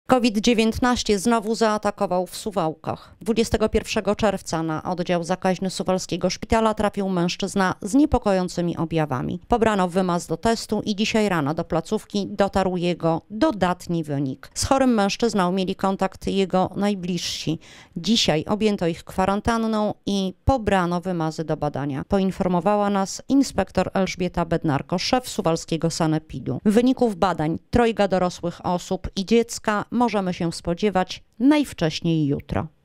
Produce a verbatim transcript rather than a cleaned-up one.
COVID dziewiętnaście znowu zaatakował w Suwałkach. dwudziestego pierwszego czerwca na oddział zakaźny Suwalskiego Szpitala trafił mężczyzna z niepokojącymi objawami. Pobrano wymaz do testu i dzisiaj rano do placówki dotarł jego dodatni wynik. Z chorym mężczyzną mieli kontakt jego najbliżsi. Dzisiaj objęto ich kwarantanną i pobrano wymazy do badania. Poinformowała nas inspektor Elżbieta Bednarko, szef suwalskiego sanepidu. Wyników badań trojga dorosłych osób i dziecka możemy się spodziewać najwcześniej jutro.